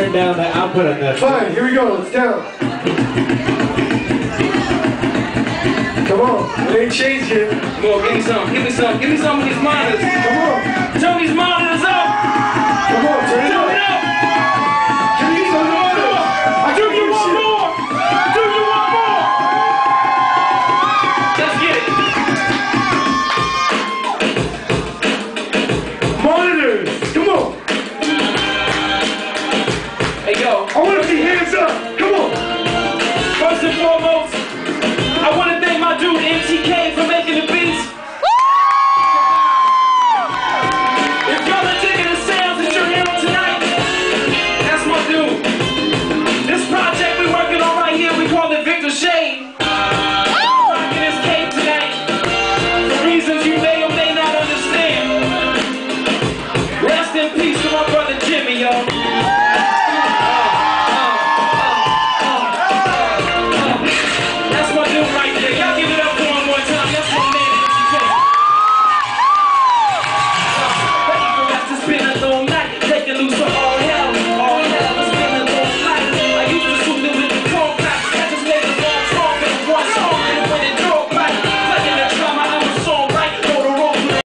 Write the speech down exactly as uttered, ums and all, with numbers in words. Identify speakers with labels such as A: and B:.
A: turn down the output on that.
B: Fine, here we go, let's down. Come on, it ain't changing.
C: Come on, give me some, give me some, give me some of these monitors.
B: Come on.
C: Turn these monitors up.
B: Come on, turn it up.
C: Turn it up.
B: Give me some monitors. I
C: Do
B: can
C: you
B: hear
C: want
B: shit.
C: more? Do you want more? Let's get it.
B: Monitors, come on.
C: Hey, yo.
B: I want to be